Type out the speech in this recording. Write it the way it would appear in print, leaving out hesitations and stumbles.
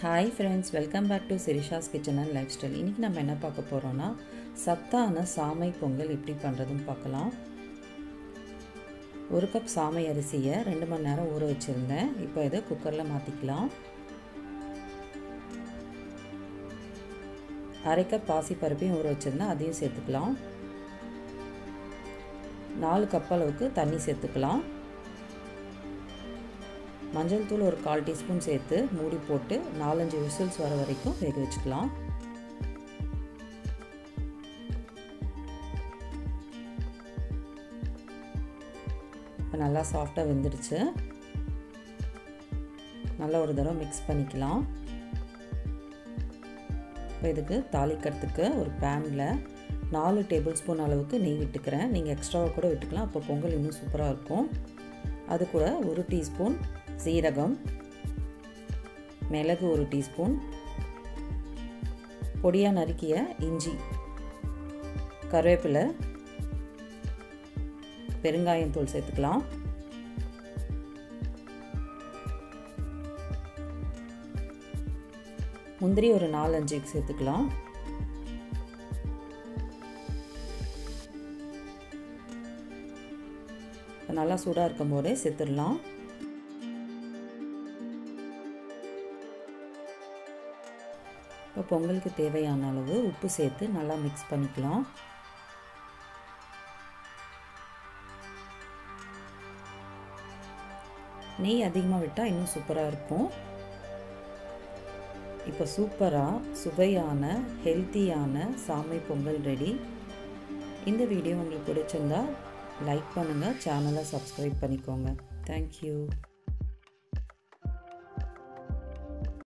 Hi friends, welcome back to Sirisha's kitchen and lifestyle. இன்றைக்கி நம்ம என்ன பார்க்க போகிறோன்னா சத்தான சாமை பொங்கல் எப்படி பண்ணுறதுன்னு பார்க்கலாம். 1 கப் சாமை அரிசியை 2 மணி நேரம் ஊற வச்சுருந்தேன். இப்போ இதை குக்கரில் மாற்றிக்கலாம். 1/2 கப் பாசி பருப்பையும் ஊற வச்சுருந்தேன், அதையும் சேர்த்துக்கலாம். 4 கப் அளவுக்கு தண்ணி சேர்த்துக்கலாம். மஞ்சள் தூள் ஒரு 1/4 டீஸ்பூன் சேர்த்து மூடி போட்டு 4-5 விசில்ஸ் வர வரைக்கும் வேக வச்சுக்கலாம். இப்போ நல்லா சாஃப்டாக வெந்துடுச்சு. நல்லா ஒரு தடவை மிக்ஸ் பண்ணிக்கலாம். இப்போ இதுக்கு தாளிக்கிறதுக்கு ஒரு பேனில் 4 டேபிள் ஸ்பூன் அளவுக்கு நெய் விட்டுக்கிறேன். நீங்கள் எக்ஸ்ட்ராவாக கூட விட்டுக்கலாம், அப்போ பொங்கல் இன்னும் சூப்பராக இருக்கும். அது கூட 1 டீஸ்பூன் சீரகம், மிளகு 1 டீஸ்பூன், பொடியாக நறுக்கிய இஞ்சி, கருவேப்பிலை, பெருங்காயம் தூள் சேர்த்துக்கலாம். முந்திரி ஒரு 4-5 சேர்த்துக்கலாம். நல்லா சூடாக இருக்கும் போதே சேர்த்துடலாம். இப்போ பொங்கலுக்கு தேவையான அளவு உப்பு சேர்த்து நல்லா மிக்ஸ் பண்ணிக்கலாம். நெய் அதிகமாக விட்டால் இன்னும் சூப்பராக இருக்கும். இப்போ சூப்பராக சுவையான ஹெல்த்தியான சாமை பொங்கல் ரெடி. இந்த வீடியோ உங்களுக்கு பிடிச்சிருந்தா லைக் பண்ணுங்கள், சேனலை சப்ஸ்கிரைப் பண்ணிக்கோங்க. தேங்க்யூ.